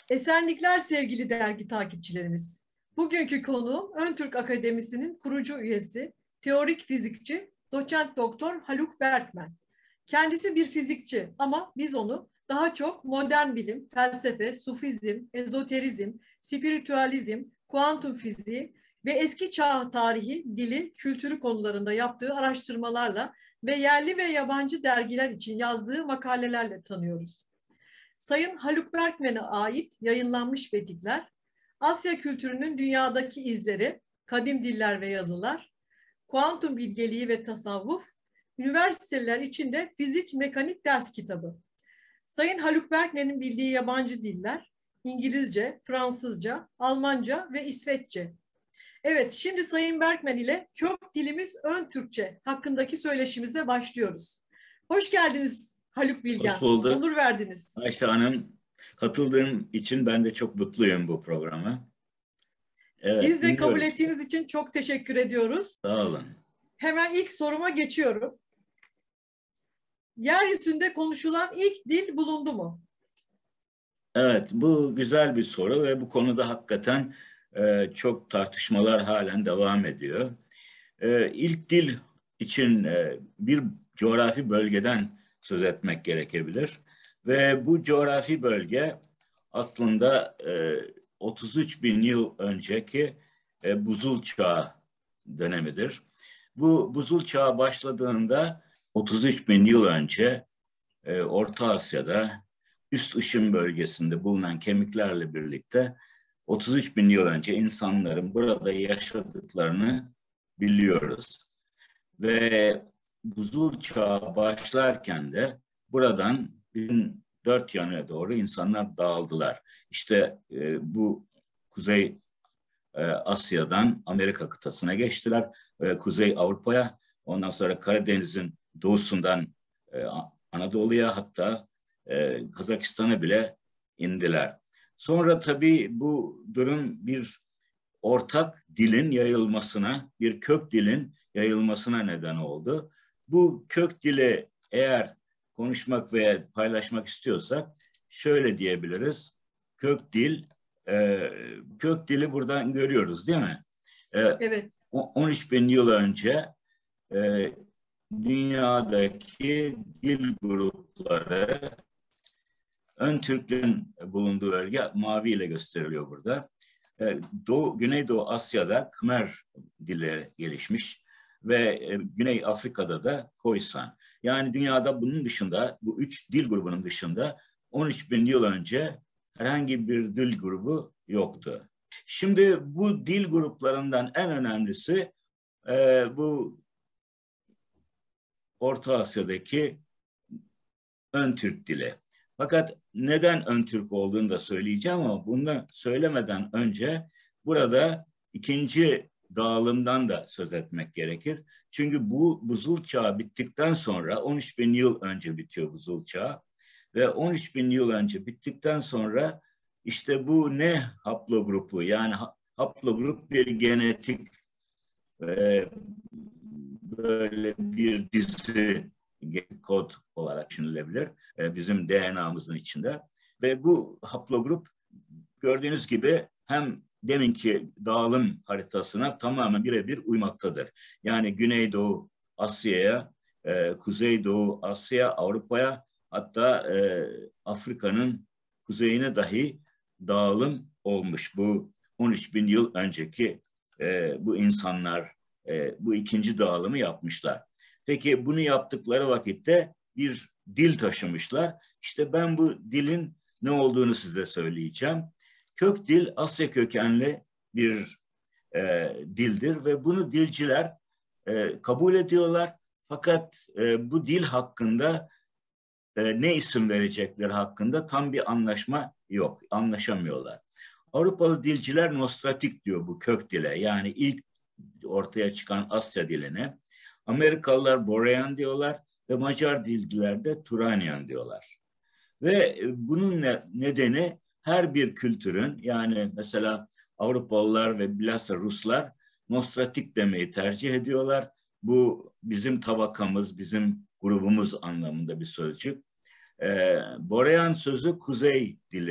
Esenlikler sevgili dergi takipçilerimiz. Bugünkü konuğum Öntürk Akademisi'nin kurucu üyesi, teorik fizikçi, doçent doktor Haluk Berkmen. Kendisi bir fizikçi ama biz onu daha çok modern bilim, felsefe, sufizm, ezoterizm, spiritüalizm, kuantum fiziği ve eski çağ tarihi, dili, kültürü konularında yaptığı araştırmalarla ve yerli ve yabancı dergiler için yazdığı makalelerle tanıyoruz. Sayın Haluk Berkmen'e ait yayınlanmış metinler, Asya kültürünün dünyadaki izleri, kadim diller ve yazılar, kuantum bilgeliği ve tasavvuf, üniversiteler içinde fizik mekanik ders kitabı. Sayın Haluk Berkmen'in bildiği yabancı diller, İngilizce, Fransızca, Almanca ve İsveççe. Evet, şimdi Sayın Berkmen ile kök dilimiz ön Türkçe hakkındaki söyleşimize başlıyoruz. Hoş geldiniz Haluk Hoş Bilgen. bulduk. Onur verdiniz. Ayşe Hanım, katıldığım için ben de çok mutluyum bu programa. Evet, Biz de kabul dinliyoruz. ettiğiniz için çok teşekkür ediyoruz. Sağ olun. Hemen ilk soruma geçiyorum. Yeryüzünde konuşulan ilk dil bulundu mu? Evet, bu güzel bir soru ve bu konuda hakikaten çok tartışmalar halen devam ediyor. İlk dil için bir coğrafi bölgeden söz etmek gerekebilir. Ve bu coğrafi bölge aslında 33 bin yıl önceki buzul çağı dönemidir. Bu buzul çağı başladığında 33 bin yıl önce Orta Asya'da üst ışın bölgesinde bulunan kemiklerle birlikte 33 bin yıl önce insanların burada yaşadıklarını biliyoruz. Ve buzul çağı başlarken de buradan dört yanına doğru insanlar dağıldılar. İşte bu Kuzey Asya'dan Amerika kıtasına geçtiler. Kuzey Avrupa'ya, ondan sonra Karadeniz'in doğusundan Anadolu'ya, hatta Kazakistan'a bile indiler. Sonra tabii bu durum bir ortak dilin yayılmasına, bir kök dilin yayılmasına neden oldu. Bu kök dili eğer konuşmak veya paylaşmak istiyorsak şöyle diyebiliriz. Kök dili buradan görüyoruz değil mi? Evet. 13 bin yıl önce dünyadaki dil grupları, ön Türklerin bulunduğu bölge mavi ile gösteriliyor burada. Güneydoğu Asya'da Khmer dili gelişmiş ve Güney Afrika'da da Khoisan. Yani dünyada bunun dışında, bu üç dil grubunun dışında 13 bin yıl önce herhangi bir dil grubu yoktu. Şimdi bu dil gruplarından en önemlisi bu Orta Asya'daki ön Türk dili. Fakat neden ön Türk olduğunu da söyleyeceğim ama bunu söylemeden önce burada ikinci dağılımdan da söz etmek gerekir. Çünkü bu buzul çağı bittikten sonra 13 bin yıl önce bitiyor buzul çağı ve 13 bin yıl önce bittikten sonra işte bu ne haplogrupu, yani haplogrup bir genetik böyle bir dizi kod olarak düşünülebilir bizim DNA'mızın içinde. Ve bu haplogrup gördüğünüz gibi hem deminki dağılım haritasına tamamen birebir uymaktadır. Yani Güneydoğu Asya'ya, Kuzeydoğu Asya, Avrupa'ya, hatta Afrika'nın kuzeyine dahi dağılım olmuş. Bu 13 bin yıl önceki bu insanlar bu ikinci dağılımı yapmışlar. Peki bunu yaptıkları vakitte bir dil taşımışlar. İşte ben bu dilin ne olduğunu size söyleyeceğim. Kök dil Asya kökenli bir dildir ve bunu dilciler kabul ediyorlar. Fakat bu dil hakkında ne isim verecekleri hakkında tam bir anlaşma yok, anlaşamıyorlar. Avrupalı dilciler Nostratik diyor bu kök dile, yani ilk ortaya çıkan Asya diline. Amerikalılar Borean diyorlar ve Macar dilciler de Turanian diyorlar. Ve bunun nedeni her bir kültürün, yani mesela Avrupalılar ve bilhassa Ruslar Nostratik demeyi tercih ediyorlar. Bu bizim tabakamız, bizim grubumuz anlamında bir sözcük. Borean sözü kuzey dili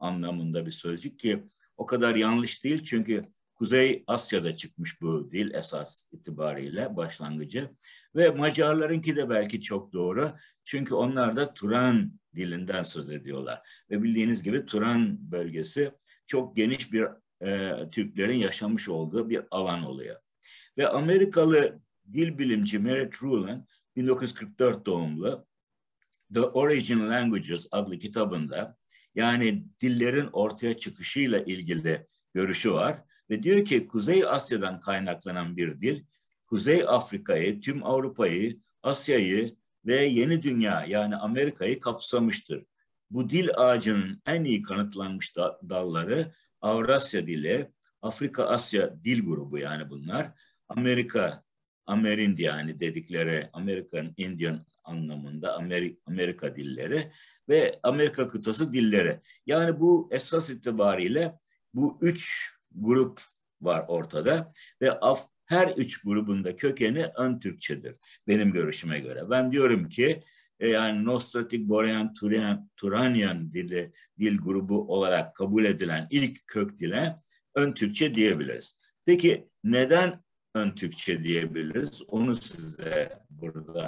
anlamında bir sözcük ki o kadar yanlış değil çünkü Kuzey Asya'da çıkmış bu dil esas itibariyle başlangıcı ve Macarlarınki de belki çok doğru çünkü onlar da Turan dilinden söz ediyorlar ve bildiğiniz gibi Turan bölgesi çok geniş bir Türklerin yaşamış olduğu bir alan oluyor. Ve Amerikalı dil bilimci Merritt Rulin 1944 doğumlu The Origin Languages adlı kitabında yani dillerin ortaya çıkışıyla ilgili görüşü var ve diyor ki Kuzey Asya'dan kaynaklanan bir dil Kuzey Afrika'yı, tüm Avrupa'yı, Asya'yı ve yeni dünya yani Amerika'yı kapsamıştır. Bu dil ağacının en iyi kanıtlanmış dalları Avrasya dili, Afrika-Asya dil grubu yani bunlar. Amerind yani dedikleri American Indian anlamında Amerika dilleri ve Amerika kıtası dilleri. Yani bu esas itibariyle bu üç grup var ortada ve her üç grubun da kökeni ön Türkçedir benim görüşüme göre. Ben diyorum ki yani Nostratik Borean Turanian dil grubu olarak kabul edilen ilk kök dile ön Türkçe diyebiliriz. Peki neden ön Türkçe diyebiliriz? Onu size burada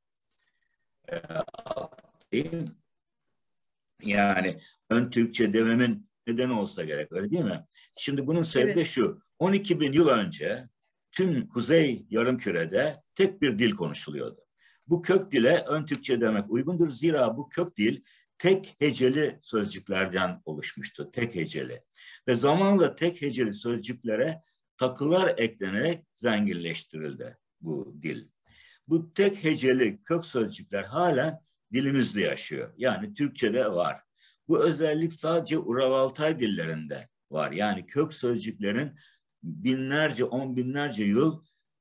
anlatayım. Yani ön Türkçe dememin neden olsa gerek öyle değil mi? Şimdi bunun sebebi de şu. 12 bin yıl önce tüm Kuzey Yarımküre'de tek bir dil konuşuluyordu. Bu kök dile ön Türkçe demek uygundur. Zira bu kök dil tek heceli sözcüklerden oluşmuştu. Tek heceli. Ve zamanla tek heceli sözcüklere takılar eklenerek zenginleştirildi bu dil. Bu tek heceli kök sözcükler halen dilimizde yaşıyor. Yani Türkçe'de var. Bu özellik sadece Ural-Altay dillerinde var. Yani kök sözcüklerin binlerce, on binlerce yıl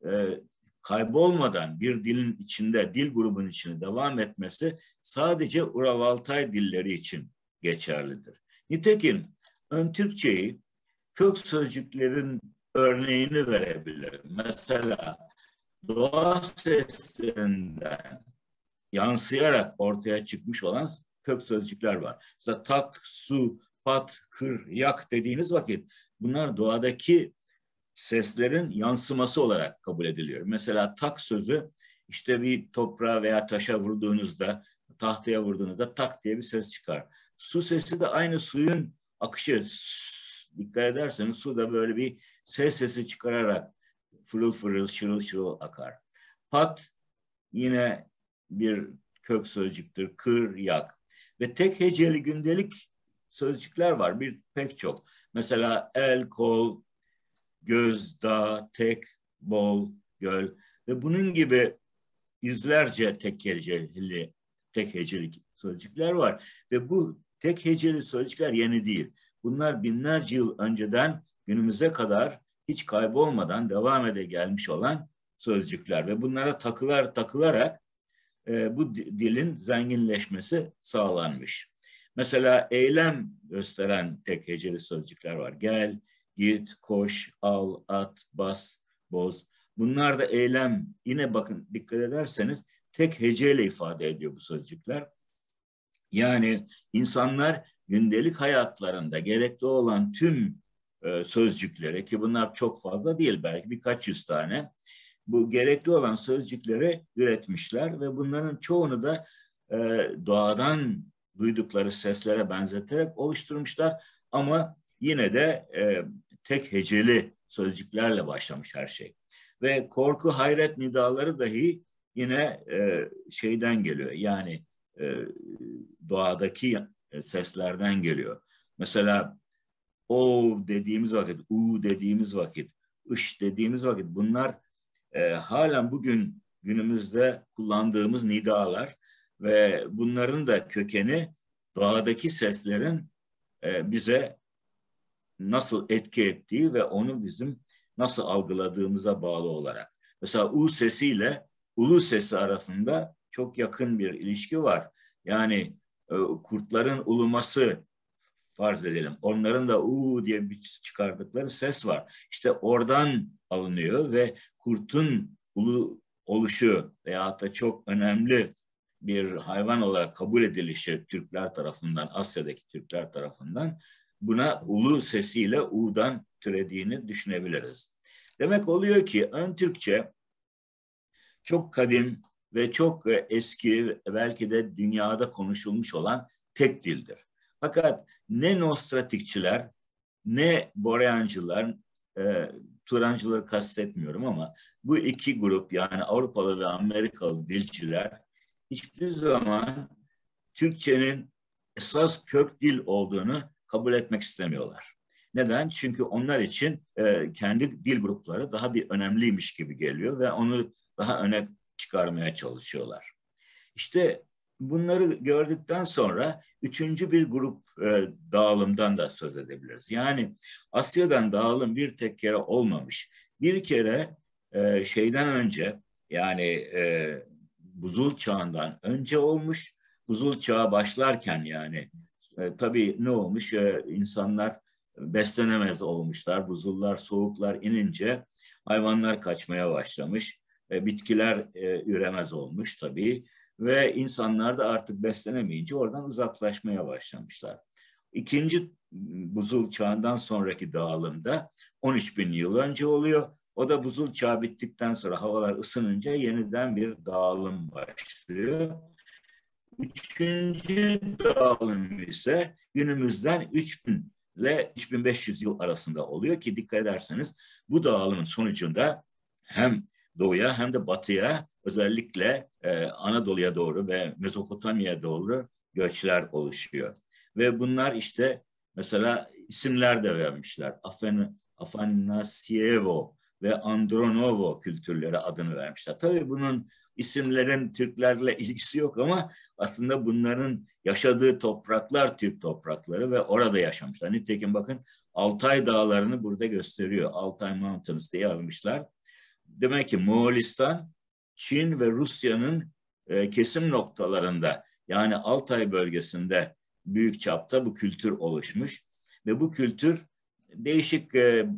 kaybolmadan bir dilin içinde, dil grubunun içinde devam etmesi sadece Ural-Altay dilleri için geçerlidir. Nitekim ön Türkçeyi kök sözcüklerin örneğini verebilirim. Mesela doğa seslerinden yansıyarak ortaya çıkmış olan kök sözcükler var. Mesela tak, su, pat, kır, yak dediğiniz vakit bunlar doğadaki seslerin yansıması olarak kabul ediliyor. Mesela tak sözü işte bir toprağa veya taşa vurduğunuzda, tahtaya vurduğunuzda tak diye bir ses çıkar. Su sesi de aynı suyun akışı. Dikkat ederseniz su da böyle bir ses sesi çıkararak fırıl fırıl, şırıl şırıl akar. Pat yine bir kök sözcüktür. Kır, yak. Ve tek heceli gündelik sözcükler var. Pek çok. Mesela el, kol, göz, dağ, tek, bol, göl. Ve bunun gibi yüzlerce tek heceli sözcükler var. Ve bu tek heceli sözcükler yeni değil. Bunlar binlerce yıl önceden günümüze kadar hiç kaybolmadan devam ede gelmiş olan sözcükler ve bunlara takılarak bu dilin zenginleşmesi sağlanmış. Mesela eylem gösteren tek heceli sözcükler var. Gel, git, koş, al, at, bas, boz. Bunlar da eylem. Yine bakın dikkat ederseniz tek heceyle ifade ediyor bu sözcükler. Yani insanlar gündelik hayatlarında gerekli olan tüm sözcükleri ki bunlar çok fazla değil belki birkaç yüz tane bu gerekli olan sözcükleri üretmişler ve bunların çoğunu da doğadan duydukları seslere benzeterek oluşturmuşlar ama yine de tek heceli sözcüklerle başlamış her şey. Ve korku, hayret nidaları dahi yine şeyden geliyor yani doğadaki seslerden geliyor. Mesela o dediğimiz vakit, u dediğimiz vakit, ış dediğimiz vakit bunlar halen bugün günümüzde kullandığımız nidalar ve bunların da kökeni doğadaki seslerin bize nasıl etki ettiği ve onu bizim nasıl algıladığımıza bağlı olarak. Mesela u sesiyle ulu sesi arasında çok yakın bir ilişki var. Yani kurtların uluması farz edelim. Onların da diye bir çıkardıkları ses var. İşte oradan alınıyor ve kurtun ulu oluşu veyahut da çok önemli bir hayvan olarak kabul edilişi Türkler tarafından, Asya'daki Türkler tarafından buna ulu sesiyle U'dan türediğini düşünebiliriz. Demek oluyor ki ön Türkçe çok kadim ve çok eski, belki de dünyada konuşulmuş olan tek dildir. Fakat ne Nostratikçiler, ne Boreancılar, Turancıları kastetmiyorum ama bu iki grup, yani Avrupalı ve Amerikalı dilciler hiçbir zaman Türkçenin esas kök dil olduğunu kabul etmek istemiyorlar. Neden? Çünkü onlar için kendi dil grupları daha bir önemliymiş gibi geliyor ve onu daha öne çıkarmaya çalışıyorlar. İşte bunları gördükten sonra üçüncü bir grup dağılımdan da söz edebiliriz. Yani Asya'dan dağılım bir tek kere olmamış. Bir kere şeyden önce, yani buzul çağından önce olmuş. Buzul çağı başlarken yani tabii ne olmuş? İnsanlar beslenemez olmuşlar. Buzullar, soğuklar inince hayvanlar kaçmaya başlamış. Bitkiler üremez olmuş tabii. Ve insanlar da artık beslenemeyince oradan uzaklaşmaya başlamışlar. İkinci buzul çağından sonraki dağılımda 13 bin yıl önce oluyor. O da buzul çağı bittikten sonra havalar ısınınca yeniden bir dağılım başlıyor. Üçüncü dağılım ise günümüzden 3000 ile 3500 yıl arasında oluyor ki dikkat ederseniz bu dağılımın sonucunda hem doğuya hem de batıya, özellikle Anadolu'ya doğru ve Mezopotamya'ya doğru göçler oluşuyor. Ve bunlar işte mesela isimler de vermişler. Afanasyevo ve Andronovo kültürleri adını vermişler. Tabii bunun isimlerin Türklerle ilgisi yok ama aslında bunların yaşadığı topraklar Türk toprakları ve orada yaşamışlar. Nitekim bakın Altay Dağları'nı burada gösteriyor. Altay Mountains diye yazmışlar. Demek ki Moğolistan, Çin ve Rusya'nın kesim noktalarında, yani Altay bölgesinde büyük çapta bu kültür oluşmuş. Ve bu kültür değişik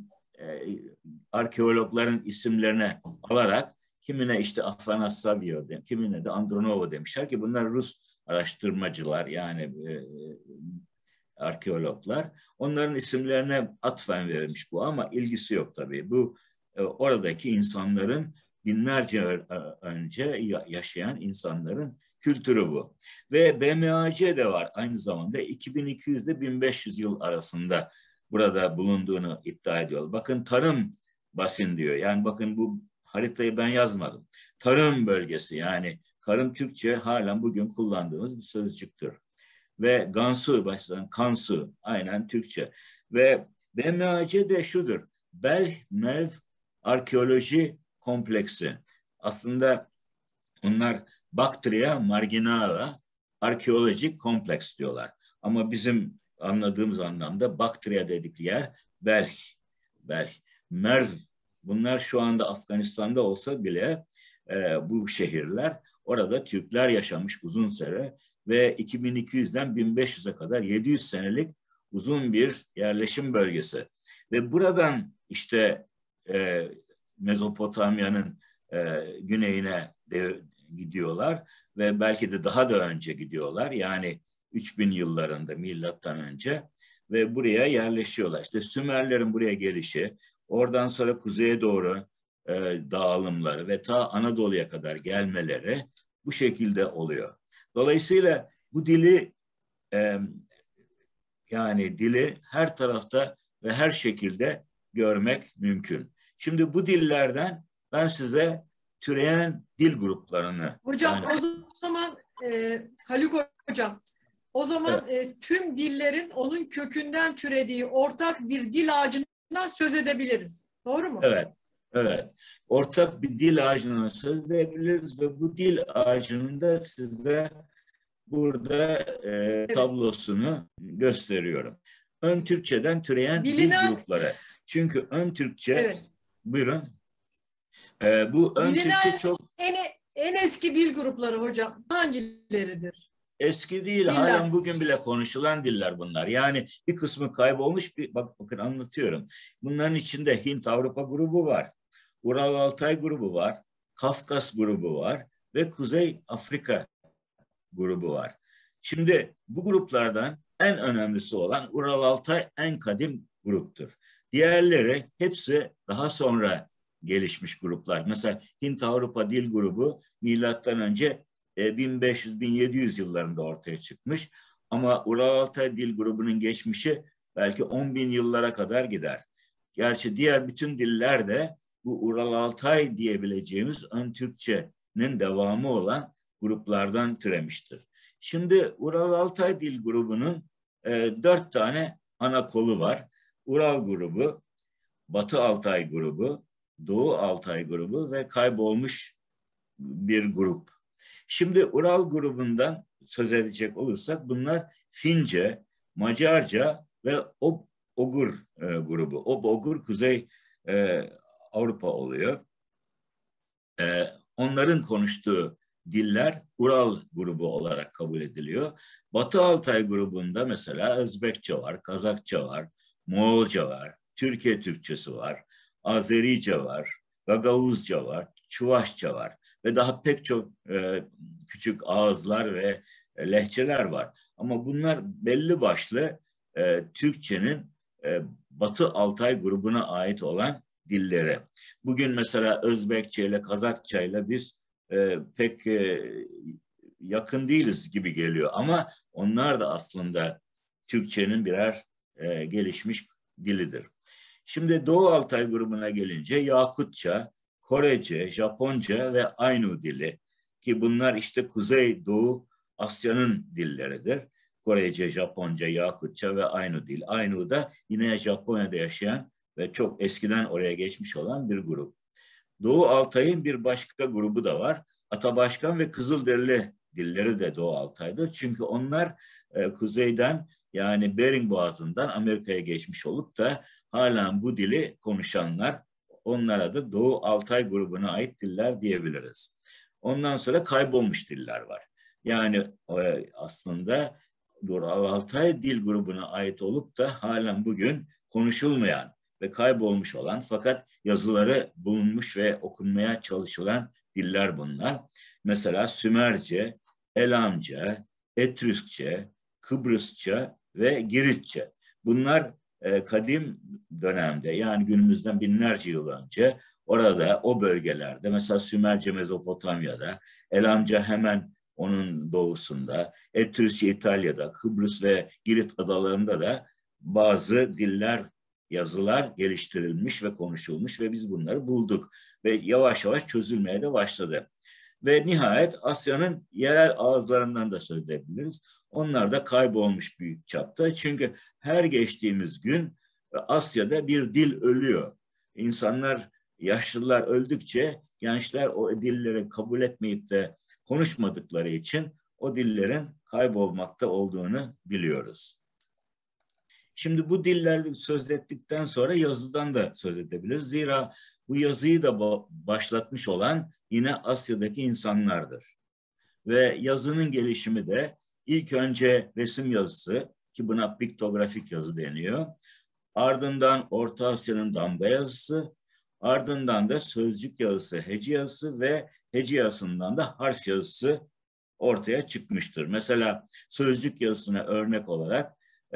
arkeologların isimlerine alarak kimine işte Afanasavio, kimine de Andronovo demişler ki bunlar Rus araştırmacılar, yani arkeologlar. Onların isimlerine atfen verilmiş bu ama ilgisi yok tabii. Bu oradaki insanların binlerce önce yaşayan insanların kültürü bu. Ve BMAC de var aynı zamanda 2200 ile 1500 yıl arasında burada bulunduğunu iddia ediyor. Bakın tarım basin diyor. Yani bakın bu haritayı ben yazmadım. Tarım bölgesi, yani tarım Türkçe halen bugün kullandığımız bir sözcüktür. Ve Gansu başlayan Kansu aynen Türkçe. Ve BMAC de şudur. Belh-Merv Arkeoloji Kompleksi. Aslında onlar Bactria Marginala Arkeolojik Kompleks diyorlar. Ama bizim anladığımız anlamda Bactria dedikleri yer Belh. Merv. Bunlar şu anda Afganistan'da olsa bile bu şehirler, orada Türkler yaşamış uzun süre ve 2200'den 1500'e kadar 700 senelik uzun bir yerleşim bölgesi. Ve buradan işte Mezopotamya'nın güneyine gidiyorlar ve belki de daha da önce gidiyorlar. Yani 3000 yıllarında milattan önce ve buraya yerleşiyorlar. İşte Sümerlerin buraya gelişi, oradan sonra kuzeye doğru dağılımları ve ta Anadolu'ya kadar gelmeleri bu şekilde oluyor. Dolayısıyla bu dili yani dili her tarafta ve her şekilde görmek mümkün. Şimdi bu dillerden ben size türeyen dil gruplarını... Hocam yani... o zaman Haluk Hocam, o zaman evet, tüm dillerin onun kökünden türediği ortak bir dil ağacından söz edebiliriz. Doğru mu? Evet, evet. Ortak bir dil ağacından söz edebiliriz ve bu dil ağacının da size burada tablosunu gösteriyorum. Ön Türkçeden türeyen dil grupları. Çünkü ön Türkçe, evet, buyurun. Bu ön Türkçe çok... En eski dil grupları hocam hangileridir? Eski değil, diller. Halen bugün bile konuşulan diller bunlar. Yani bir kısmı kaybolmuş, bakın anlatıyorum. Bunların içinde Hint-Avrupa grubu var, Ural-Altay grubu var, Kafkas grubu var ve Kuzey Afrika grubu var. Şimdi bu gruplardan en önemlisi olan Ural-Altay en kadim gruptur. Diğerleri hepsi daha sonra gelişmiş gruplar. Mesela Hint-Avrupa Dil Grubu milattan önce 1500-1700 yıllarında ortaya çıkmış. Ama Ural-Altay Dil Grubu'nun geçmişi belki 10.000 yıllara kadar gider. Gerçi diğer bütün diller de bu Ural-Altay diyebileceğimiz ön Türkçenin devamı olan gruplardan türemiştir. Şimdi Ural-Altay Dil Grubu'nun 4 tane ana kolu var. Ural grubu, Batı Altay grubu, Doğu Altay grubu ve kaybolmuş bir grup. Şimdi Ural grubundan söz edecek olursak bunlar Fince, Macarca ve Ogur grubu. Ogur Kuzey Avrupa oluyor. Onların konuştuğu diller Ural grubu olarak kabul ediliyor. Batı Altay grubunda mesela Özbekçe var, Kazakça var, Moğolca var, Türkiye Türkçesi var, Azerice var, Gagavuzca var, Çuvaşça var ve daha pek çok küçük ağızlar ve lehçeler var. Ama bunlar belli başlı Türkçenin Batı Altay grubuna ait olan dilleri. Bugün mesela Özbekçe ile Kazakça ile biz pek yakın değiliz gibi geliyor ama onlar da aslında Türkçenin birer gelişmiş dilidir. Şimdi Doğu Altay grubuna gelince Yakutça, Korece, Japonca ve Ainu dili ki bunlar işte Kuzey Doğu Asya'nın dilleridir. Korece, Japonca, Yakutça ve Ainu dil. Ainu da yine Japonya'da yaşayan ve çok eskiden oraya geçmiş olan bir grup. Doğu Altay'ın bir başka grubu da var. Atabaşkan ve Kızılderili dilleri de Doğu Altay'dır. Çünkü onlar kuzeyden yani Bering Boğazı'ndan Amerika'ya geçmiş olup da halen bu dili konuşanlar, onlara da Doğu Altay grubuna ait diller diyebiliriz. Ondan sonra kaybolmuş diller var. Yani aslında Doğu Altay dil grubuna ait olup da halen bugün konuşulmayan ve kaybolmuş olan fakat yazıları bulunmuş ve okunmaya çalışılan diller bunlar. Mesela Sümerce, Elamca, Etrüskçe, Kıbrısça ve Giritçe. Bunlar kadim dönemde yani günümüzden binlerce yıl önce orada o bölgelerde mesela Sümerce Mezopotamya'da, Elamca hemen onun doğusunda, Etrüskçe İtalya'da, Kıbrıs ve Girit adalarında da bazı diller, yazılar geliştirilmiş ve konuşulmuş ve biz bunları bulduk ve yavaş yavaş çözülmeye de başladı. Ve nihayet Asya'nın yerel ağızlarından da söz edebiliriz. Onlar da kaybolmuş büyük çapta. Çünkü her geçtiğimiz gün Asya'da bir dil ölüyor. İnsanlar, yaşlılar öldükçe gençler o dilleri kabul etmeyip de konuşmadıkları için o dillerin kaybolmakta olduğunu biliyoruz. Şimdi bu dillerle söz ettikten sonra yazıdan da söz edebiliriz. Zira bu yazıyı da başlatmış olan yine Asya'daki insanlardır. Ve yazının gelişimi de ilk önce resim yazısı ki buna piktografik yazı deniyor. Ardından Orta Asya'nın damga yazısı, ardından da sözcük yazısı, hece yazısı ve hece yazısından da harf yazısı ortaya çıkmıştır. Mesela sözcük yazısına örnek olarak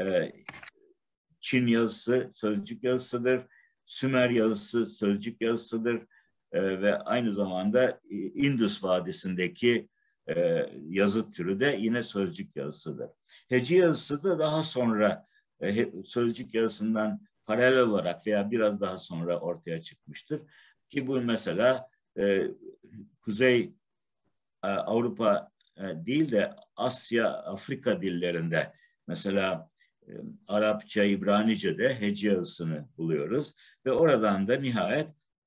Çin yazısı sözcük yazısıdır, Sümer yazısı sözcük yazısıdır ve aynı zamanda Indus Vadisi'ndeki yazı türü de yine sözcük yazısıdır. Hece yazısı da daha sonra sözcük yazısından paralel olarak veya biraz daha sonra ortaya çıkmıştır. Ki bu mesela Kuzey Avrupa değil de Asya, Afrika dillerinde mesela Arapça, İbranice'de hece yazısını buluyoruz ve oradan da nihayet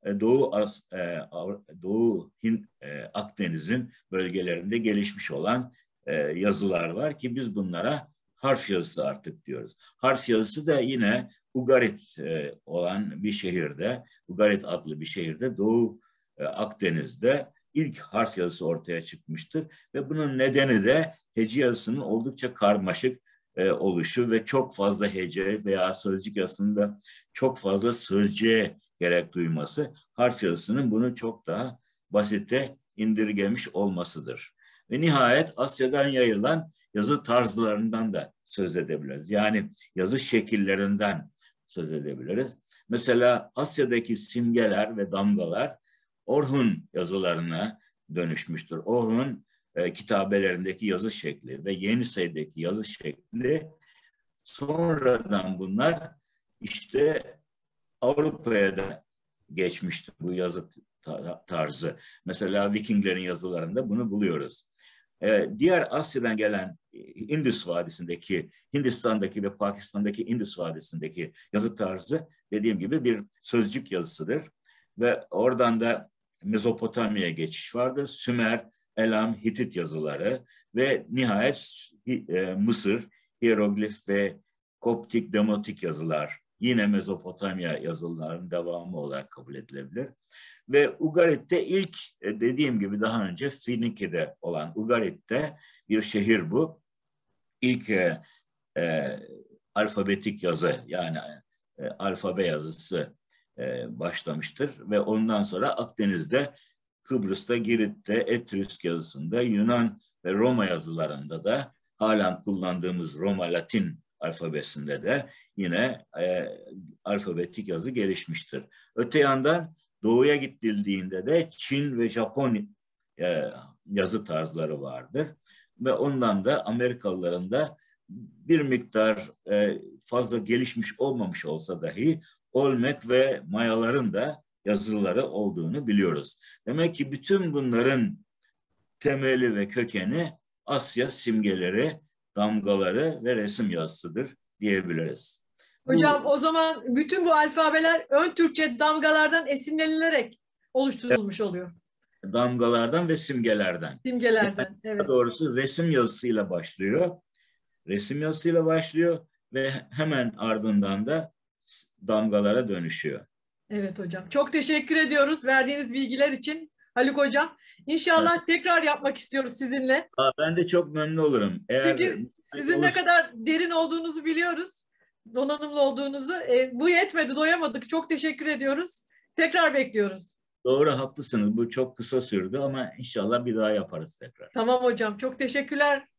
Doğu Akdeniz'in bölgelerinde gelişmiş olan yazılar var ki biz bunlara harf yazısı artık diyoruz. Harf yazısı da yine Ugarit olan bir şehirde, Ugarit adlı bir şehirde Doğu Akdeniz'de ilk harf yazısı ortaya çıkmıştır ve bunun nedeni de hece yazısının oldukça karmaşık oluşu ve çok fazla hece veya sözcük yazısında çok fazla sözcüğe gerek duyması harf yazısının bunu çok daha basite indirgemiş olmasıdır. Ve nihayet Asya'dan yayılan yazı tarzlarından da söz edebiliriz. Yani yazı şekillerinden söz edebiliriz. Mesela Asya'daki simgeler ve damgalar Orhun yazılarına dönüşmüştür. Orhun kitabelerindeki yazı şekli ve Yenisey'deki yazı şekli, sonradan bunlar işte Avrupa'ya da geçmiştir bu yazı tarzı. Mesela Vikinglerin yazılarında bunu buluyoruz. Diğer Asya'dan gelen Indus Vadisi'ndeki, Hindistan'daki ve Pakistan'daki Indus Vadisi'ndeki yazı tarzı dediğim gibi bir sözcük yazısıdır. Ve oradan da Mezopotamya'ya geçiş vardır. Sümer, Elam, Hitit yazıları ve nihayet Mısır, hieroglif ve Koptik, Demotik yazılar yine Mezopotamya yazılarının devamı olarak kabul edilebilir. Ve Ugarit'te ilk, dediğim gibi daha önce Finike'de olan Ugarit'te bir şehir bu. İlk alfabetik yazı, yani alfabe yazısı başlamıştır. Ve ondan sonra Akdeniz'de, Kıbrıs'ta, Girit'te, Etrüsk yazısında, Yunan ve Roma yazılarında da, halen kullandığımız Roma Latin alfabesinde de yine alfabetik yazı gelişmiştir. Öte yandan doğuya gidildiğinde de Çin ve Japon yazı tarzları vardır. Ve ondan da Amerikalıların da bir miktar fazla gelişmiş olmamış olsa dahi Olmek ve Mayaların da yazıları olduğunu biliyoruz. Demek ki bütün bunların temeli ve kökeni Asya simgeleri, damgaları ve resim yazısıdır diyebiliriz. Hocam o zaman bütün bu alfabeler ön Türkçe damgalardan esinlenilerek oluşturulmuş oluyor. Damgalardan ve simgelerden. Simgelerden, evet. Daha doğrusu resim yazısıyla başlıyor. Resim yazısıyla başlıyor ve hemen ardından da damgalara dönüşüyor. Evet hocam. Çok teşekkür ediyoruz verdiğiniz bilgiler için Haluk hocam. İnşallah evet, tekrar yapmak istiyoruz sizinle. Ben de çok memnun olurum. Çünkü sizin ne kadar derin olduğunuzu biliyoruz. Donanımlı olduğunuzu. Bu yetmedi, doyamadık. Çok teşekkür ediyoruz. Tekrar bekliyoruz. Doğru, haklısınız. Bu çok kısa sürdü ama inşallah bir daha yaparız tekrar. Tamam hocam. Çok teşekkürler.